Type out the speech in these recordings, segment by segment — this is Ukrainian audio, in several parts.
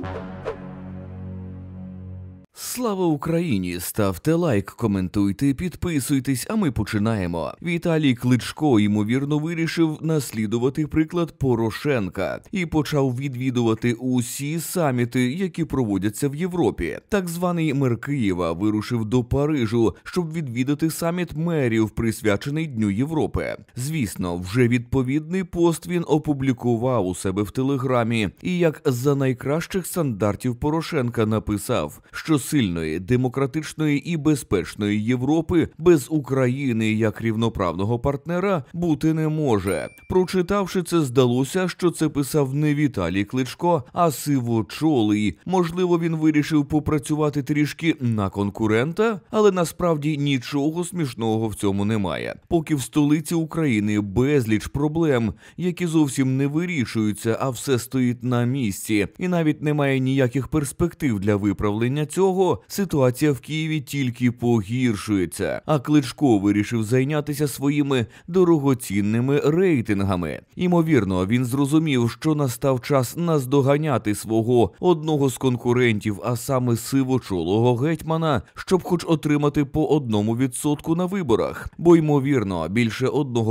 Слава Україні! Ставте лайк, коментуйте, підписуйтесь, а ми починаємо. Віталій Кличко, ймовірно, вирішив наслідувати приклад Порошенка і почав відвідувати усі саміти, які проводяться в Європі. Так званий мер Києва вирушив до Парижу, щоб відвідати саміт мерів, присвячений Дню Європи. Звісно, вже відповідний пост він опублікував у себе в Телеграмі і як за найкращих стандартів Порошенка написав, що сильної, демократичної і безпечної Європи без України як рівноправного партнера бути не може. Прочитавши це, здалося, що це писав не Віталій Кличко, а сивочолий. Можливо, він вирішив попрацювати трішки на конкурента? Але насправді нічого смішного в цьому немає. Поки в столиці України безліч проблем, які зовсім не вирішуються, а все стоїть на місці, і навіть немає ніяких перспектив для виправлення цього, ситуація в Києві тільки погіршується. А Кличко вирішив зайнятися своїми дорогоцінними рейтингами. Ймовірно, він зрозумів, що настав час наздоганяти свого одного з конкурентів, а саме сивочолого гетьмана, щоб хоч отримати по 1% на виборах. Бо, ймовірно, більше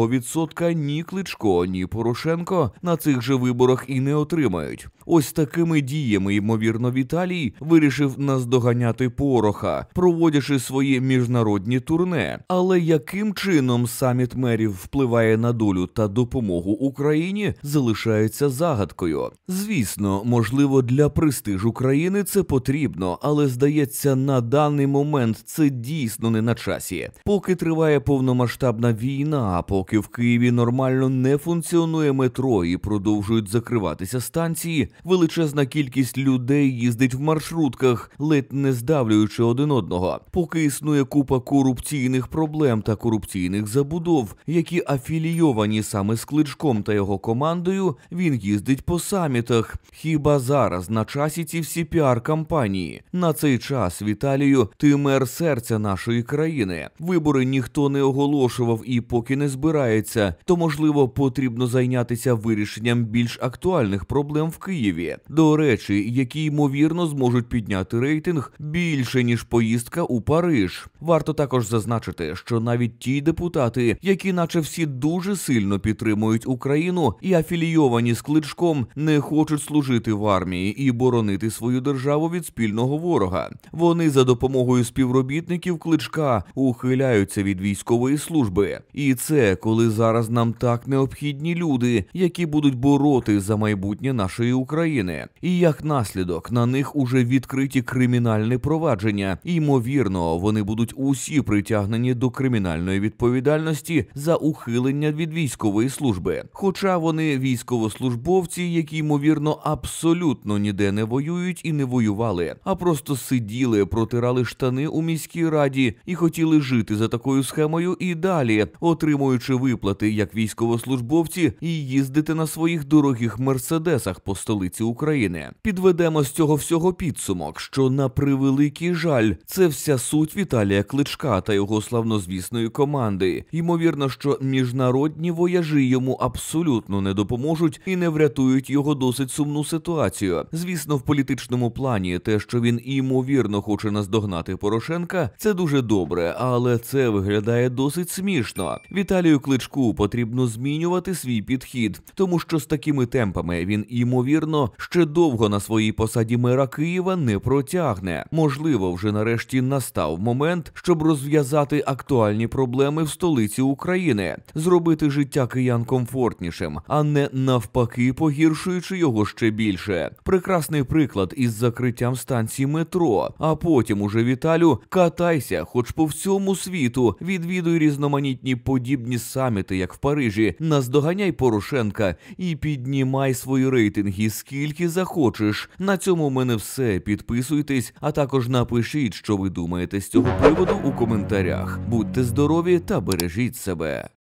1% ні Кличко, ні Порошенко на цих же виборах і не отримають. Ось такими діями, ймовірно, Віталій вирішив наздоганяти Пороха, проводячи свої міжнародні турне. Але яким чином саміт мерів впливає на долю та допомогу Україні, залишається загадкою. Звісно, можливо, для престижу країни це потрібно, але, здається, на даний момент це дійсно не на часі. Поки триває повномасштабна війна, поки в Києві нормально не функціонує метро і продовжують закриватися станції, величезна кількість людей їздить в маршрутках, ледь не здавлюючи один одного. Поки існує купа корупційних проблем та корупційних забудов, які афілійовані саме з Кличком та його командою, він їздить по самітах. Хіба зараз на часі ці всі піар-кампанії? На цей час, Віталію, ти мер серця нашої країни. Вибори ніхто не оголошував і поки не збирається, то, можливо, потрібно зайнятися вирішенням більш актуальних проблем в Києві. До речі, які, ймовірно, зможуть підняти рейтинг більше, ніж поїздка у Париж. Варто також зазначити, що навіть ті депутати, які наче всі дуже сильно підтримують Україну і афілійовані з Кличком, не хочуть служити в армії і боронити свою державу від спільного ворога. Вони за допомогою співробітників Кличка ухиляються від військової служби. І це, коли зараз нам так необхідні люди, які будуть бороти за майбутнє нашої України. І як наслідок, на них уже відкриті кримінальні провадження. І, ймовірно, вони будуть усі притягнені до кримінальної відповідальності за ухилення від військової служби. Хоча вони військовослужбовці, які, ймовірно, абсолютно ніде не воюють і не воювали, а просто сиділи, протирали штани у міській раді і хотіли жити за такою схемою і далі, отримуючи виплати як військовослужбовці і їздити на своїх дорогих мерседесах по столиці України. Підведемо з цього всього підсумок, що на превеликий жаль, це вся суть Віталія Кличка та його славнозвісної команди. Ймовірно, що міжнародні вояжі йому абсолютно не допоможуть і не врятують його досить сумну ситуацію. Звісно, в політичному плані те, що він ймовірно хоче наздогнати Порошенка, це дуже добре, але це виглядає досить смішно. Віталію Кличку потрібно змінювати свій підхід, тому що з такими темпами він ймовірно ще довго на своїй посаді мера Києва не протягне. Можливо, вже нарешті настав момент, щоб розв'язати актуальні проблеми в столиці України, зробити життя киян комфортнішим, а не навпаки погіршуючи його ще більше. Прекрасний приклад із закриттям станції метро, а потім уже, Віталю, катайся хоч по всьому світу, відвідуй різноманітні подібні саміти, як в Парижі, наздоганяй Порошенка і піднімай свої рейтинги скільки захочеш. На цьому в мене все. Підписуйтесь, а також напишіть, що ви думаєте з цього приводу у коментарях. Будьте здорові та бережіть себе.